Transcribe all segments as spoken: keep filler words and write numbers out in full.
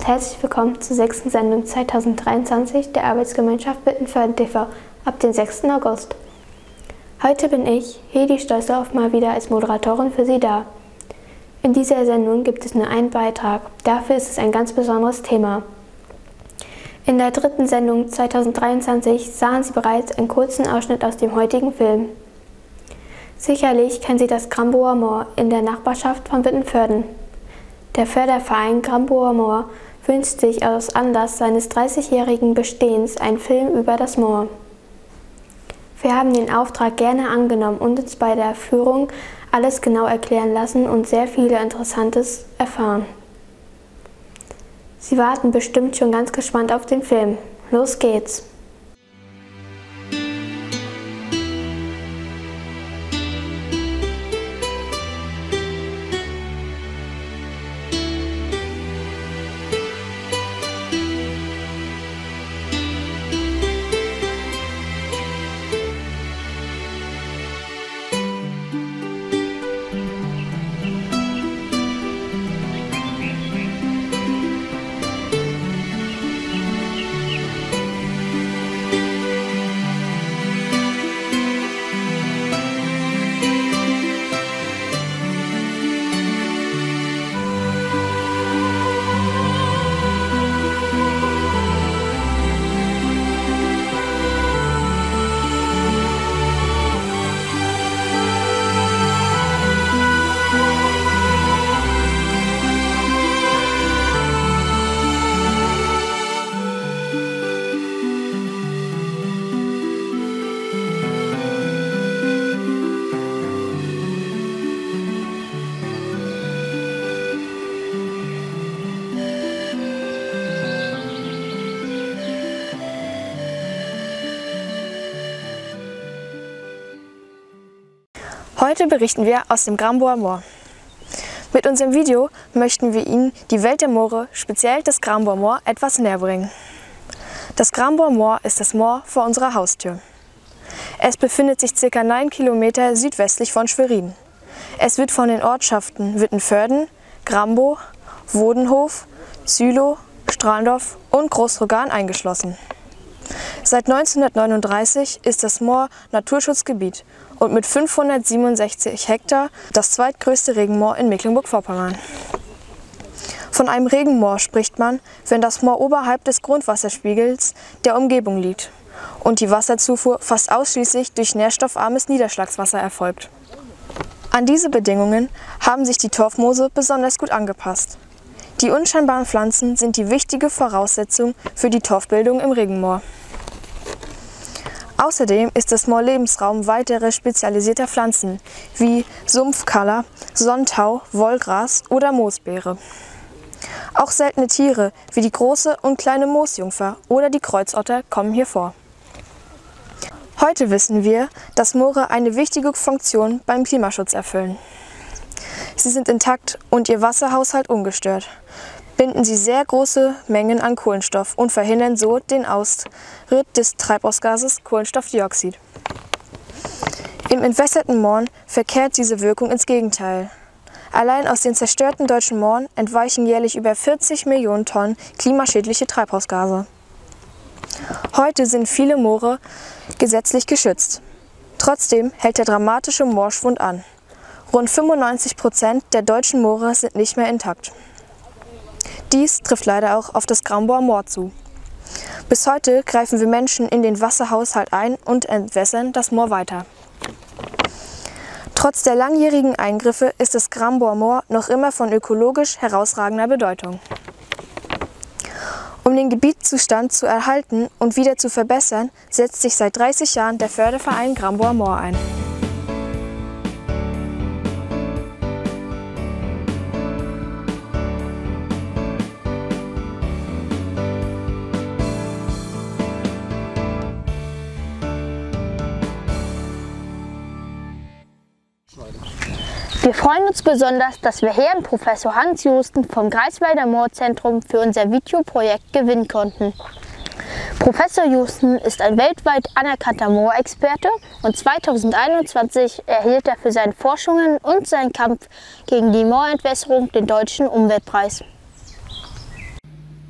herzlich willkommen zur sechsten Sendung zweitausenddreiundzwanzig der Arbeitsgemeinschaft Wittenförde T V ab dem sechsten August. Heute bin ich, Hedi Stolzdorf, mal wieder als Moderatorin für Sie da. In dieser Sendung gibt es nur einen Beitrag, dafür ist es ein ganz besonderes Thema. In der dritten Sendung zweitausenddreiundzwanzig sahen Sie bereits einen kurzen Ausschnitt aus dem heutigen Film. Sicherlich kennen Sie das Gramboer Moor in der Nachbarschaft von Wittenförde. Der Förderverein Gramboer Moor wünscht sich aus Anlass seines dreißigjährigen Bestehens einen Film über das Moor. Wir haben den Auftrag gerne angenommen und uns bei der Führung alles genau erklären lassen und sehr viel Interessantes erfahren. Sie warten bestimmt schon ganz gespannt auf den Film. Los geht's! Heute berichten wir aus dem Gramboer Moor. Mit unserem Video möchten wir Ihnen die Welt der Moore, speziell das Gramboer Moor, etwas näher bringen. Das Gramboer Moor ist das Moor vor unserer Haustür. Es befindet sich ca. neun Kilometer südwestlich von Schwerin. Es wird von den Ortschaften Wittenförde, Grambow, Wodenhof, Zülow, Strahldorf und Großroggan eingeschlossen. Seit neunzehnhundertneununddreißig ist das Moor Naturschutzgebiet und mit fünfhundertsiebenundsechzig Hektar das zweitgrößte Regenmoor in Mecklenburg-Vorpommern. Von einem Regenmoor spricht man, wenn das Moor oberhalb des Grundwasserspiegels der Umgebung liegt und die Wasserzufuhr fast ausschließlich durch nährstoffarmes Niederschlagswasser erfolgt. An diese Bedingungen haben sich die Torfmoose besonders gut angepasst. Die unscheinbaren Pflanzen sind die wichtige Voraussetzung für die Torfbildung im Regenmoor. Außerdem ist das Moor Lebensraum weiterer spezialisierter Pflanzen wie Sumpfkaller, Sonntau, Wollgras oder Moosbeere. Auch seltene Tiere wie die große und kleine Moosjungfer oder die Kreuzotter kommen hier vor. Heute wissen wir, dass Moore eine wichtige Funktion beim Klimaschutz erfüllen. Sie sind intakt und ihr Wasserhaushalt ungestört, binden sie sehr große Mengen an Kohlenstoff und verhindern so den Austritt des Treibhausgases Kohlenstoffdioxid. Im entwässerten Mooren verkehrt diese Wirkung ins Gegenteil. Allein aus den zerstörten deutschen Mooren entweichen jährlich über vierzig Millionen Tonnen klimaschädliche Treibhausgase. Heute sind viele Moore gesetzlich geschützt. Trotzdem hält der dramatische Moorschwund an. Rund fünfundneunzig Prozent der deutschen Moore sind nicht mehr intakt. Dies trifft leider auch auf das Gramboer Moor zu. Bis heute greifen wir Menschen in den Wasserhaushalt ein und entwässern das Moor weiter. Trotz der langjährigen Eingriffe ist das Gramboer Moor noch immer von ökologisch herausragender Bedeutung. Um den Gebietszustand zu erhalten und wieder zu verbessern, setzt sich seit dreißig Jahren der Förderverein Gramboer Moor ein. Wir freuen uns besonders, dass wir Herrn Professor Hans Joosten vom Greifswalder Moorzentrum für unser Videoprojekt gewinnen konnten. Professor Joosten ist ein weltweit anerkannter Moorexperte und zweitausendeinundzwanzig erhielt er für seine Forschungen und seinen Kampf gegen die Moorentwässerung den Deutschen Umweltpreis.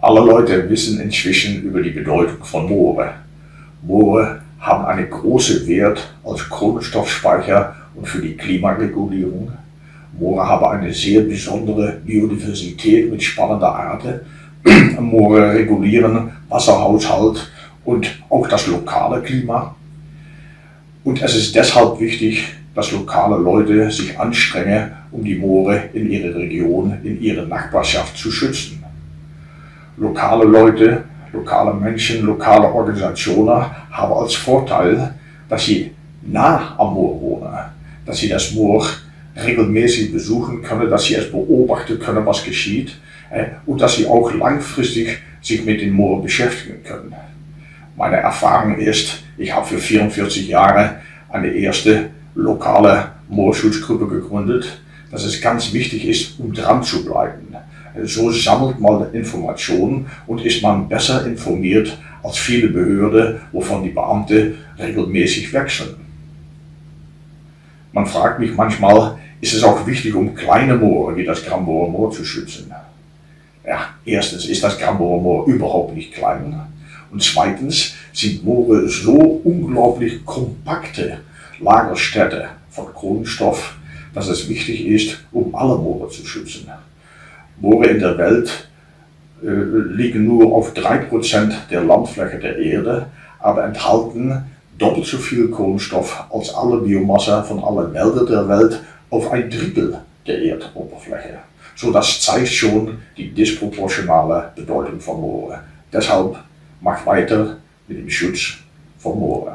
Alle Leute wissen inzwischen über die Bedeutung von Moore. Moore haben einen großen Wert als Kohlenstoffspeicher und für die Klimaregulierung. Moore haben eine sehr besondere Biodiversität mit spannenden Arten. Moore regulieren Wasserhaushalt und auch das lokale Klima. Und es ist deshalb wichtig, dass lokale Leute sich anstrengen, um die Moore in ihrer Region, in ihrer Nachbarschaft zu schützen. Lokale Leute, lokale Menschen, lokale Organisationen haben als Vorteil, dass sie nah am Moor wohnen, dass sie das Moor regelmäßig besuchen können, dass sie es beobachten können, was geschieht, und dass sie auch langfristig sich mit dem Moor beschäftigen können. Meine Erfahrung ist, ich habe für vierundvierzig Jahre eine erste lokale Moorschutzgruppe gegründet, dass es ganz wichtig ist, um dran zu bleiben. So sammelt man Informationen und ist man besser informiert als viele Behörden, wovon die Beamten regelmäßig wechseln. Man fragt mich manchmal, ist es auch wichtig, um kleine Moore wie das Gramboer Moor zu schützen? Ja, erstens ist das Gramboer Moor überhaupt nicht klein. Und zweitens sind Moore so unglaublich kompakte Lagerstätte von Kohlenstoff, dass es wichtig ist, um alle Moore zu schützen. Moore in der Welt äh, liegen nur auf drei Prozent der Landfläche der Erde, aber enthalten doppelt so viel Kohlenstoff als alle Biomasse von allen Wäldern der Welt auf ein Drittel der Erdoberfläche. So, das zeigt schon die disproportionale Bedeutung von Moore. Deshalb macht weiter mit dem Schutz von Moore.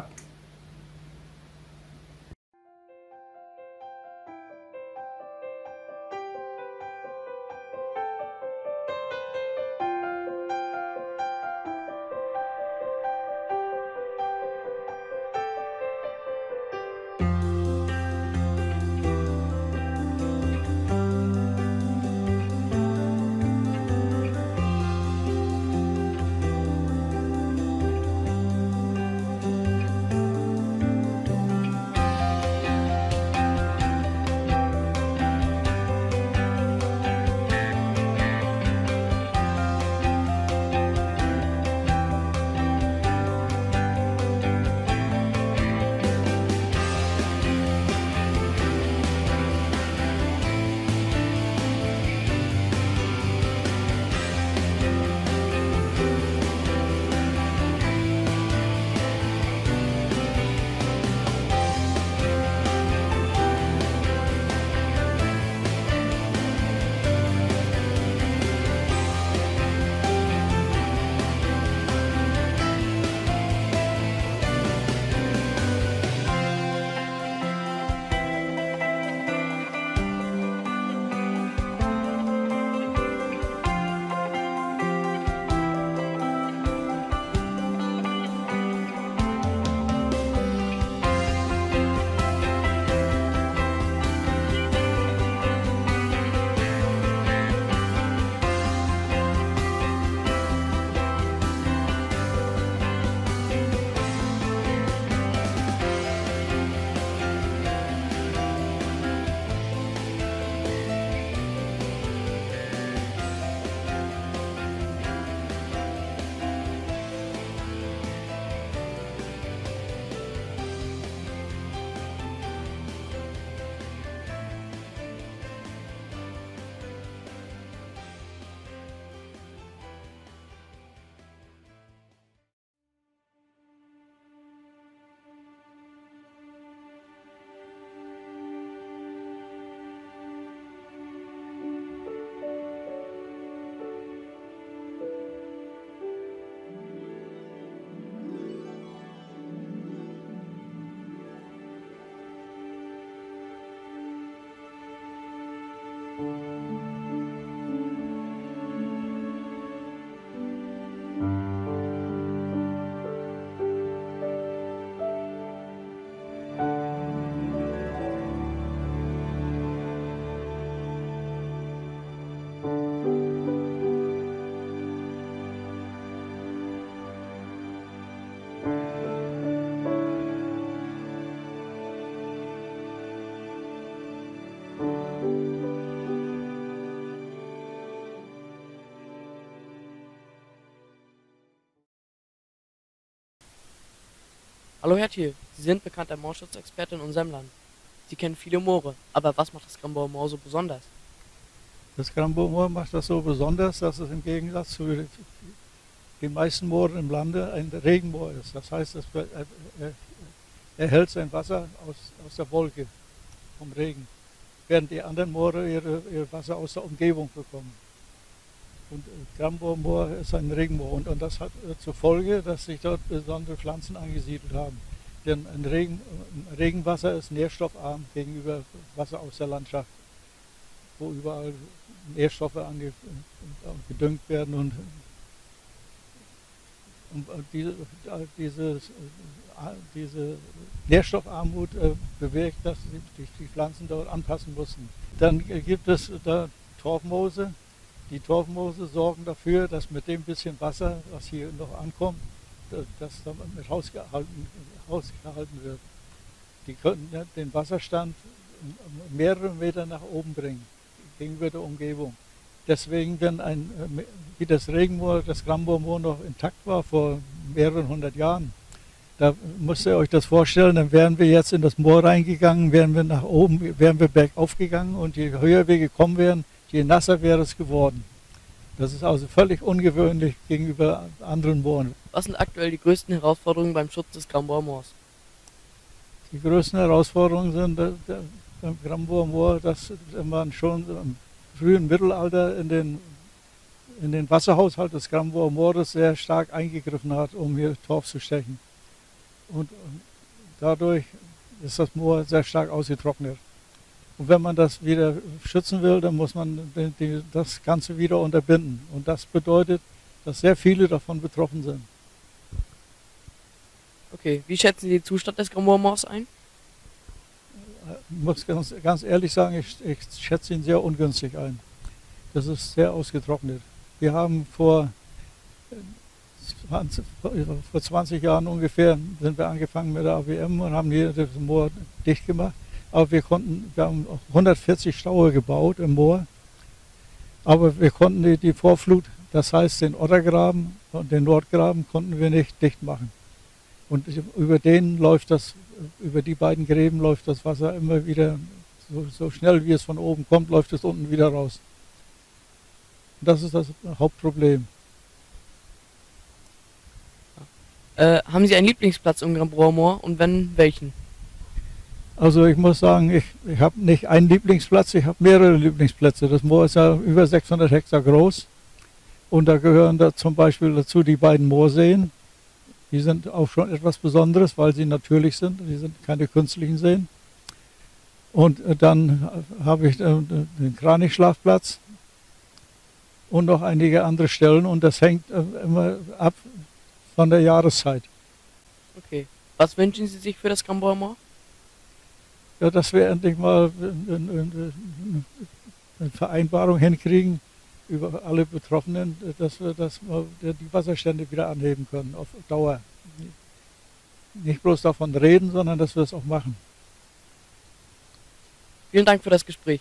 Hallo Herr Thiel, Sie sind bekannter Moorschutzexperte in unserem Land. Sie kennen viele Moore, aber was macht das Gramboer Moor so besonders? Das Gramboer Moor macht das so besonders, dass es im Gegensatz zu den meisten Mooren im Lande ein Regenmoor ist. Das heißt, es erhält sein Wasser aus, aus der Wolke, vom Regen, während die anderen Moore ihre, ihr Wasser aus der Umgebung bekommen. Und Gramboer Moor ist ein Regenmoor und, und das hat äh, zur Folge, dass sich dort besondere Pflanzen angesiedelt haben. Denn ein, Regen, ein Regenwasser ist nährstoffarm gegenüber Wasser aus der Landschaft, wo überall Nährstoffe ange, gedüngt werden. Und, und diese, diese, diese Nährstoffarmut äh, bewirkt, dass sich die Pflanzen dort anpassen mussten. Dann gibt es da Torfmoose. Die Torfmoose sorgen dafür, dass mit dem bisschen Wasser, was hier noch ankommt, das damit rausgehalten, rausgehalten wird. Die können ja den Wasserstand mehrere Meter nach oben bringen, gegenüber der Umgebung. Deswegen, wenn ein, wie das Regenmoor, das Gramboer Moor noch intakt war vor mehreren hundert Jahren, da müsst ihr euch das vorstellen, dann wären wir jetzt in das Moor reingegangen, wären wir nach oben, wären wir bergauf gegangen und je höher wir gekommen wären, je nasser wäre es geworden. Das ist also völlig ungewöhnlich gegenüber anderen Mooren. Was sind aktuell die größten Herausforderungen beim Schutz des Gramboer Moors? Die größten Herausforderungen sind beim Gramboer Moor, dass man schon im frühen Mittelalter in den, in den Wasserhaushalt des Gramboer Moores sehr stark eingegriffen hat, um hier Torf zu stechen. Und dadurch ist das Moor sehr stark ausgetrocknet. Und wenn man das wieder schützen will, dann muss man die, das Ganze wieder unterbinden. Und das bedeutet, dass sehr viele davon betroffen sind. Okay, wie schätzen Sie den Zustand des Gramboer Moors ein? Ich muss ganz, ganz ehrlich sagen, ich, ich schätze ihn sehr ungünstig ein. Das ist sehr ausgetrocknet. Wir haben vor zwanzig, vor zwanzig Jahren ungefähr sind wir angefangen mit der A W M und haben hier das Moor dicht gemacht. Aber wir konnten, wir haben hundertvierzig Staue gebaut im Moor, aber wir konnten die, die Vorflut, das heißt den Ottergraben und den Nordgraben, konnten wir nicht dicht machen. Und über den läuft das, über die beiden Gräben läuft das Wasser immer wieder, so, so schnell wie es von oben kommt, läuft es unten wieder raus. Und das ist das Hauptproblem. Äh, haben Sie einen Lieblingsplatz im Gramboer Moor und wenn, welchen? Also ich muss sagen, ich, ich habe nicht einen Lieblingsplatz, ich habe mehrere Lieblingsplätze. Das Moor ist ja über sechshundert Hektar groß und da gehören da zum Beispiel dazu die beiden Moorseen. Die sind auch schon etwas Besonderes, weil sie natürlich sind, die sind keine künstlichen Seen. Und dann habe ich den Kranichschlafplatz und noch einige andere Stellen und das hängt immer ab von der Jahreszeit. Okay, was wünschen Sie sich für das Gramboer Moor? Ja, dass wir endlich mal eine Vereinbarung hinkriegen über alle Betroffenen, dass wir, dass wir die Wasserstände wieder anheben können auf Dauer. Nicht bloß davon reden, sondern dass wir es auch machen. Vielen Dank für das Gespräch.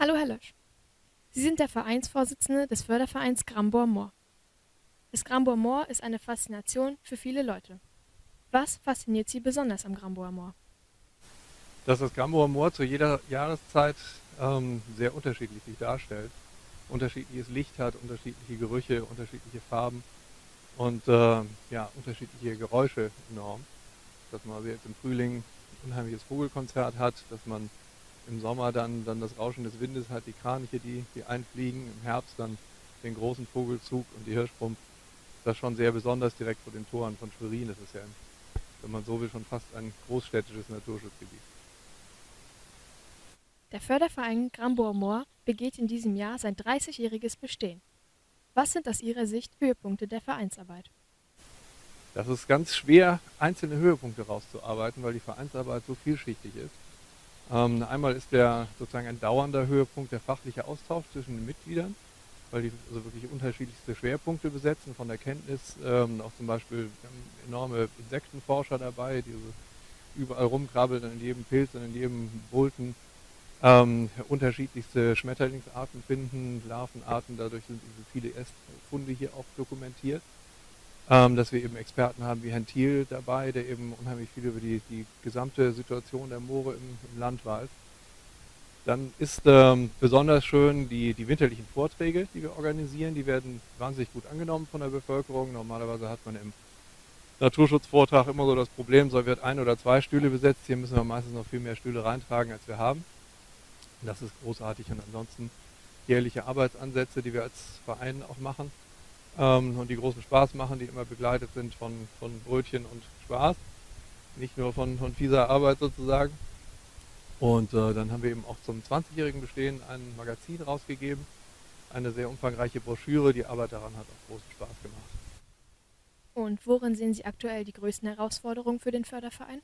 Hallo Herr Lösch. Sie sind der Vereinsvorsitzende des Fördervereins Gramboer Moor. Das Gramboer Moor ist eine Faszination für viele Leute. Was fasziniert Sie besonders am Gramboer Moor? Dass das Gramboer Moor zu jeder Jahreszeit ähm, sehr unterschiedlich sich darstellt. Unterschiedliches Licht hat, unterschiedliche Gerüche, unterschiedliche Farben und äh, ja, unterschiedliche Geräusche enorm. Dass man also jetzt im Frühling ein unheimliches Vogelkonzert hat, dass man im Sommer dann, dann das Rauschen des Windes hat, die Kraniche, die, die einfliegen, im Herbst dann den großen Vogelzug und die Hirschbrummt. Das ist schon sehr besonders direkt vor den Toren von Schwerin. Das ist ja, wenn man so will, schon fast ein großstädtisches Naturschutzgebiet. Der Förderverein Gramboer Moor begeht in diesem Jahr sein dreißigjähriges Bestehen. Was sind aus Ihrer Sicht Höhepunkte der Vereinsarbeit? Das ist ganz schwer, einzelne Höhepunkte rauszuarbeiten, weil die Vereinsarbeit so vielschichtig ist. Ähm, einmal ist der sozusagen ein dauernder Höhepunkt der fachliche Austausch zwischen den Mitgliedern, weil die also wirklich unterschiedlichste Schwerpunkte besetzen von der Kenntnis. Ähm, auch zum Beispiel wir haben enorme Insektenforscher dabei, die so überall rumkrabbeln, in jedem Pilz und in jedem Bulten ähm, unterschiedlichste Schmetterlingsarten finden, Larvenarten. Dadurch sind diese viele Funde hier auch dokumentiert. Ähm, dass wir eben Experten haben wie Herrn Thiel dabei, der eben unheimlich viel über die, die gesamte Situation der Moore im, im Land weiß. Dann ist ähm, besonders schön die, die winterlichen Vorträge, die wir organisieren. Die werden wahnsinnig gut angenommen von der Bevölkerung. Normalerweise hat man im Naturschutzvortrag immer so das Problem, so wird ein oder zwei Stühle besetzt. Hier müssen wir meistens noch viel mehr Stühle reintragen, als wir haben. Das ist großartig. Und ansonsten jährliche Arbeitsansätze, die wir als Verein auch machen. Und die großen Spaß machen, die immer begleitet sind von, von Brötchen und Spaß, nicht nur von, von fieser Arbeit sozusagen. Und äh, dann haben wir eben auch zum zwanzigjährigen Bestehen ein Magazin rausgegeben, eine sehr umfangreiche Broschüre. Die Arbeit daran hat auch großen Spaß gemacht. Und worin sehen Sie aktuell die größten Herausforderungen für den Förderverein?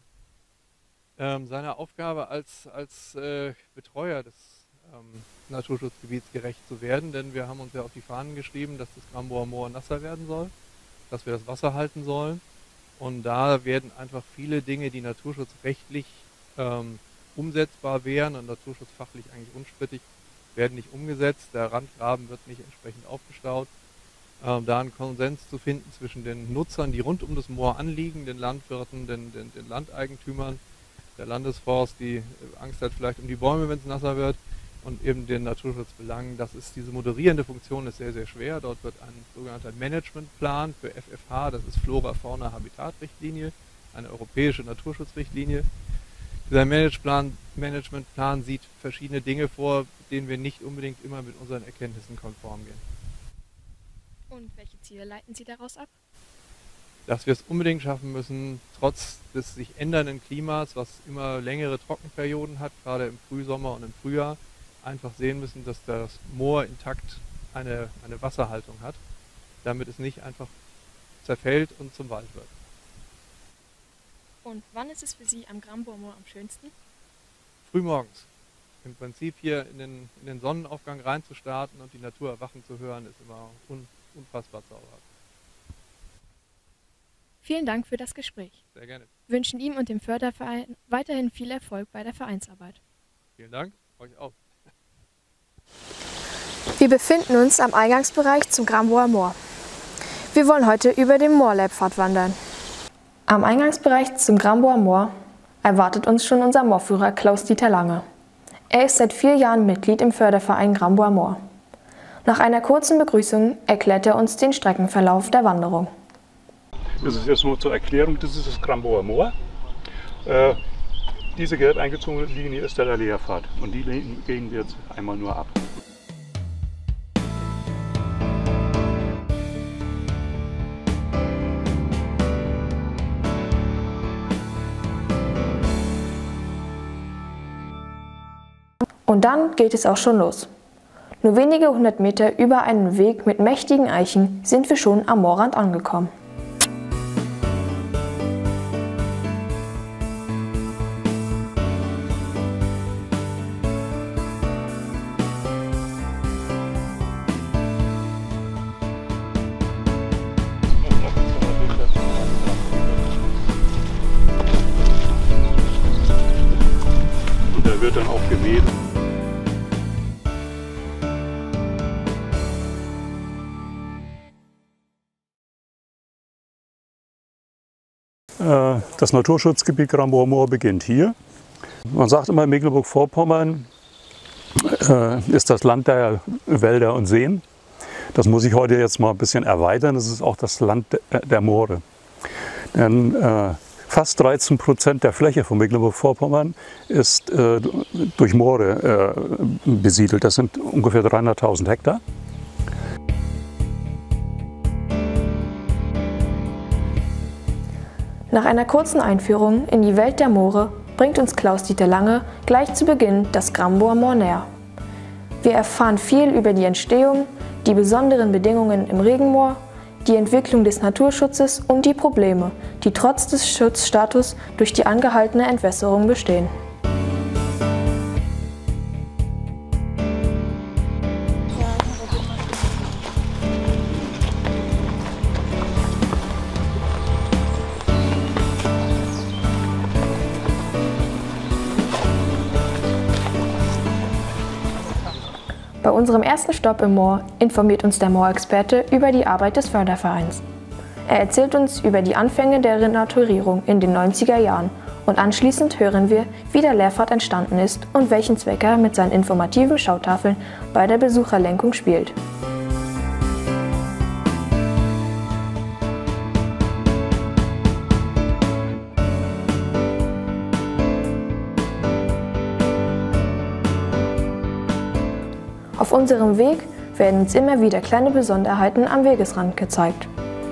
Ähm, seiner Aufgabe als, als äh, Betreuer des Ähm, Naturschutzgebiets gerecht zu werden, denn wir haben uns ja auf die Fahnen geschrieben, dass das Gramboer Moor nasser werden soll, dass wir das Wasser halten sollen, und da werden einfach viele Dinge, die naturschutzrechtlich ähm, umsetzbar wären und naturschutzfachlich eigentlich unstrittig, werden nicht umgesetzt, der Randgraben wird nicht entsprechend aufgestaut. Ähm, da einen Konsens zu finden zwischen den Nutzern, die rund um das Moor anliegen, den Landwirten, den, den, den Landeigentümern, der Landesforst, die Angst hat vielleicht um die Bäume, wenn es nasser wird, und eben den Naturschutzbelangen. Das ist diese moderierende Funktion ist sehr, sehr schwer. Dort wird ein sogenannter Managementplan für F F H, das ist Flora, Fauna, Habitat-Richtlinie, eine europäische Naturschutzrichtlinie. Dieser Managementplan, Managementplan sieht verschiedene Dinge vor, denen wir nicht unbedingt immer mit unseren Erkenntnissen konform gehen. Und welche Ziele leiten Sie daraus ab? Dass wir es unbedingt schaffen müssen, trotz des sich ändernden Klimas, was immer längere Trockenperioden hat, gerade im Frühsommer und im Frühjahr, einfach sehen müssen, dass das Moor intakt eine, eine Wasserhaltung hat, damit es nicht einfach zerfällt und zum Wald wird. Und wann ist es für Sie am Gramboer Moor am schönsten? Frühmorgens. Im Prinzip hier in den, in den Sonnenaufgang reinzustarten und die Natur erwachen zu hören, ist immer un, unfassbar zauberhaft. Vielen Dank für das Gespräch. Sehr gerne. Wir wünschen ihm und dem Förderverein weiterhin viel Erfolg bei der Vereinsarbeit. Vielen Dank, euch auch. Wir befinden uns am Eingangsbereich zum Gramboer Moor. Wir wollen heute über den Moorleibpfad wandern. Am Eingangsbereich zum Gramboer Moor erwartet uns schon unser Moorführer Klaus-Dieter Lange. Er ist seit vier Jahren Mitglied im Förderverein Gramboer Moor. Nach einer kurzen Begrüßung erklärt er uns den Streckenverlauf der Wanderung. Das ist jetzt nur zur Erklärung, das ist das Gramboer Moor. Äh, diese gelb eingezogene Linie ist der Lehrpfad und die gehen wir jetzt einmal nur ab. Und dann geht es auch schon los. Nur wenige hundert Meter über einen Weg mit mächtigen Eichen sind wir schon am Moorrand angekommen. Und der wird dann auch gemäht. Das Naturschutzgebiet Gramboer Moor beginnt hier. Man sagt immer, Mecklenburg-Vorpommern ist das Land der Wälder und Seen. Das muss ich heute jetzt mal ein bisschen erweitern. Es ist auch das Land der Moore. Denn äh, fast dreizehn Prozent der Fläche von Mecklenburg-Vorpommern ist äh, durch Moore äh, besiedelt. Das sind ungefähr dreihunderttausend Hektar. Nach einer kurzen Einführung in die Welt der Moore bringt uns Klaus-Dieter Lange gleich zu Beginn das Gramboer Moor näher. Wir erfahren viel über die Entstehung, die besonderen Bedingungen im Regenmoor, die Entwicklung des Naturschutzes und die Probleme, die trotz des Schutzstatus durch die angehaltene Entwässerung bestehen. Bei unserem ersten Stopp im Moor informiert uns der Moorexperte über die Arbeit des Fördervereins. Er erzählt uns über die Anfänge der Renaturierung in den neunziger Jahren und anschließend hören wir, wie der Lehrpfad entstanden ist und welchen Zweck er mit seinen informativen Schautafeln bei der Besucherlenkung spielt. Auf unserem Weg werden uns immer wieder kleine Besonderheiten am Wegesrand gezeigt.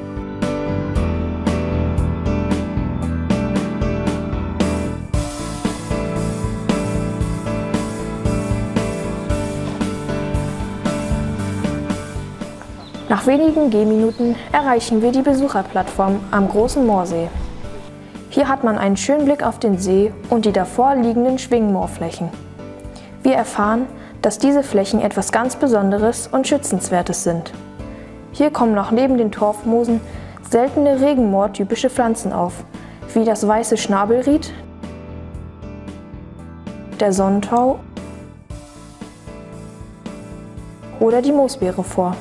Nach wenigen Gehminuten erreichen wir die Besucherplattform am Großen Moorsee. Hier hat man einen schönen Blick auf den See und die davor liegenden Schwingmoorflächen. Wir erfahren, dass diese Flächen etwas ganz Besonderes und Schützenswertes sind. Hier kommen noch neben den Torfmoosen seltene Regenmoor-typische Pflanzen auf, wie das weiße Schnabelried, der Sonnentau oder die Moosbeere vor.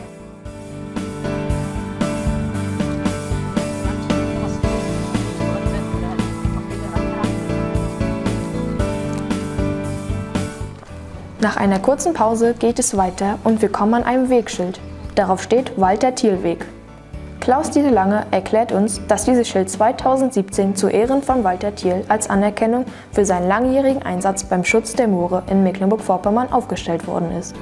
Nach einer kurzen Pause geht es weiter und wir kommen an einem Wegschild. Darauf steht Walter-Thiel-Weg. Klaus-Dieter Lange erklärt uns, dass dieses Schild zweitausendsiebzehn zu Ehren von Walter Thiel als Anerkennung für seinen langjährigen Einsatz beim Schutz der Moore in Mecklenburg-Vorpommern aufgestellt worden ist.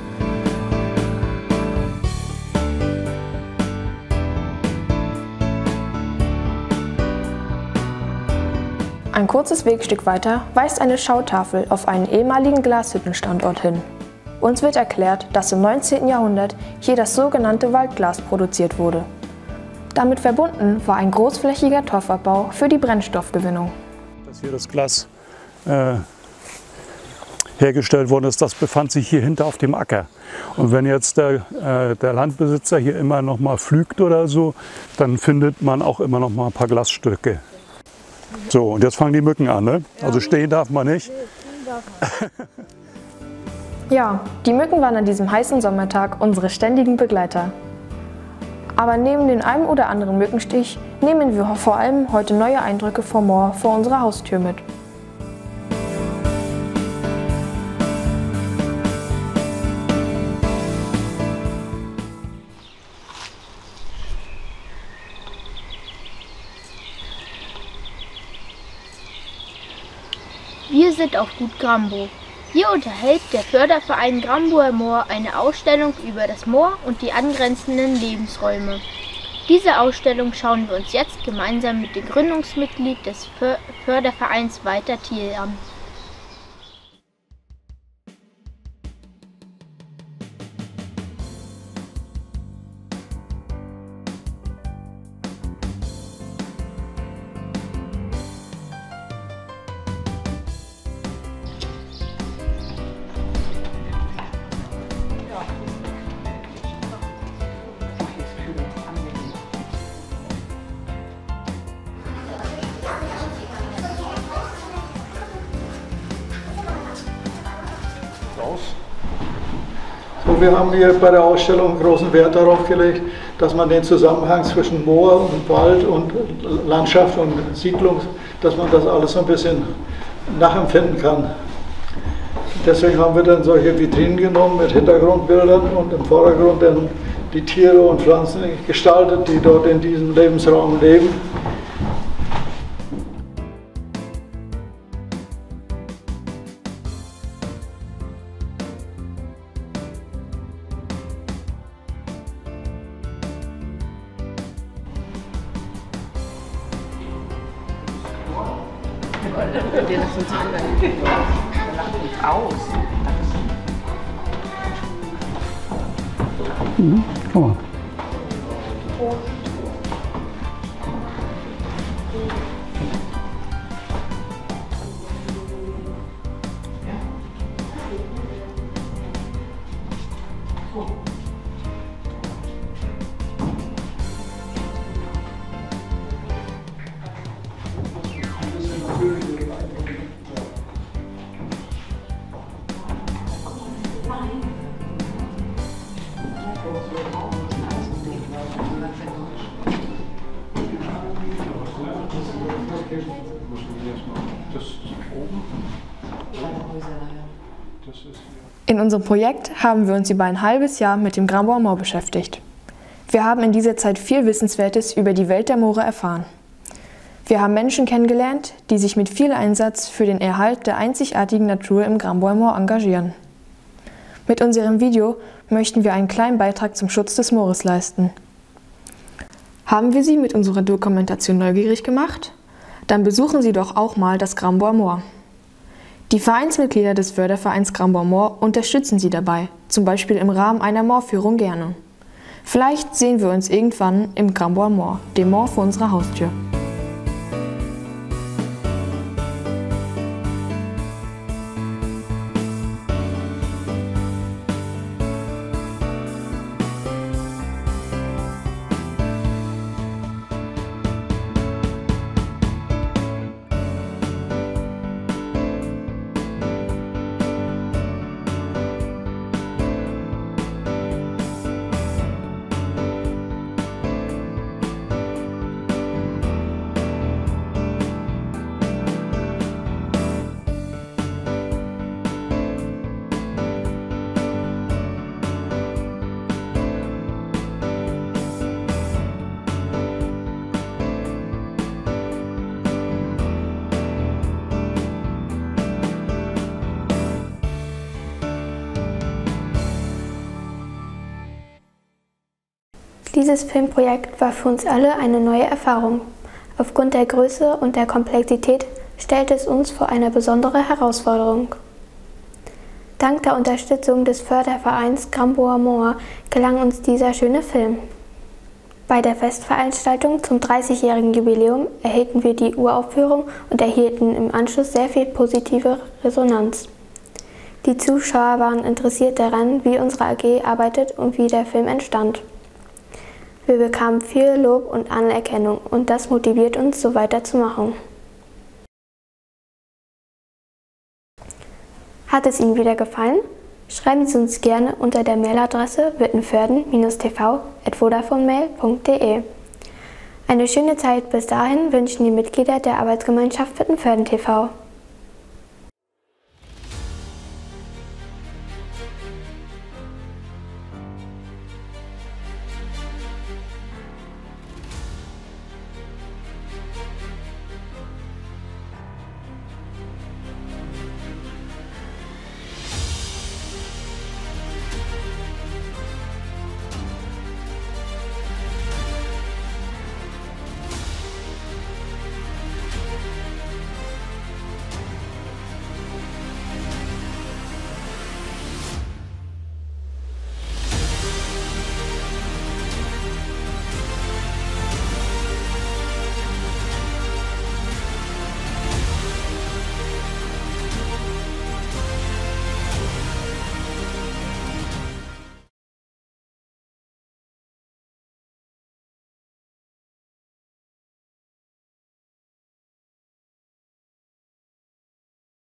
Ein kurzes Wegstück weiter weist eine Schautafel auf einen ehemaligen Glashüttenstandort hin. Uns wird erklärt, dass im neunzehnten Jahrhundert hier das sogenannte Waldglas produziert wurde. Damit verbunden war ein großflächiger Torfabbau für die Brennstoffgewinnung. Dass hier das Glas äh, hergestellt worden ist, das befand sich hier hinter auf dem Acker. Und wenn jetzt der, äh, der Landbesitzer hier immer noch mal pflügt oder so, dann findet man auch immer noch mal ein paar Glasstücke. So, und jetzt fangen die Mücken an, ne? Also stehen darf man nicht. Ja, die Mücken waren an diesem heißen Sommertag unsere ständigen Begleiter. Aber neben dem einen oder anderen Mückenstich nehmen wir vor allem heute neue Eindrücke vom Moor vor unserer Haustür mit. Wir sind auf Gut Grambow. Hier unterhält der Förderverein Gramboer Moor eine Ausstellung über das Moor und die angrenzenden Lebensräume. Diese Ausstellung schauen wir uns jetzt gemeinsam mit dem Gründungsmitglied des Fördervereins Walter Thiel an. So, wir haben hier bei der Ausstellung großen Wert darauf gelegt, dass man den Zusammenhang zwischen Moor und Wald und Landschaft und Siedlung, dass man das alles so ein bisschen nachempfinden kann. Deswegen haben wir dann solche Vitrinen genommen mit Hintergrundbildern und im Vordergrund dann die Tiere und Pflanzen gestaltet, die dort in diesem Lebensraum leben. Der lässt uns an, der lacht uns aus. Mhm, guck mal. In unserem Projekt haben wir uns über ein halbes Jahr mit dem Grand Bois Moor beschäftigt. Wir haben in dieser Zeit viel Wissenswertes über die Welt der Moore erfahren. Wir haben Menschen kennengelernt, die sich mit viel Einsatz für den Erhalt der einzigartigen Natur im Grand Bois Moor engagieren. Mit unserem Video möchten wir einen kleinen Beitrag zum Schutz des Moores leisten. Haben wir Sie mit unserer Dokumentation neugierig gemacht? Dann besuchen Sie doch auch mal das Grand Bois Moor. Die Vereinsmitglieder des Fördervereins Grand Bois Moor unterstützen Sie dabei, zum Beispiel im Rahmen einer Moorführung gerne. Vielleicht sehen wir uns irgendwann im Grand Bois Moor, dem Moor vor unserer Haustür. Dieses Filmprojekt war für uns alle eine neue Erfahrung. Aufgrund der Größe und der Komplexität stellte es uns vor eine besondere Herausforderung. Dank der Unterstützung des Fördervereins Grand Bois Moor gelang uns dieser schöne Film. Bei der Festveranstaltung zum dreißigjährigen Jubiläum erhielten wir die Uraufführung und erhielten im Anschluss sehr viel positive Resonanz. Die Zuschauer waren interessiert daran, wie unsere A G arbeitet und wie der Film entstand. Wir bekamen viel Lob und Anerkennung und das motiviert uns, so weiterzumachen. Hat es Ihnen wieder gefallen? Schreiben Sie uns gerne unter der Mailadresse wittenförden Bindestrich t v at vodafone punkt de. Eine schöne Zeit bis dahin wünschen die Mitglieder der Arbeitsgemeinschaft Wittenförden T V.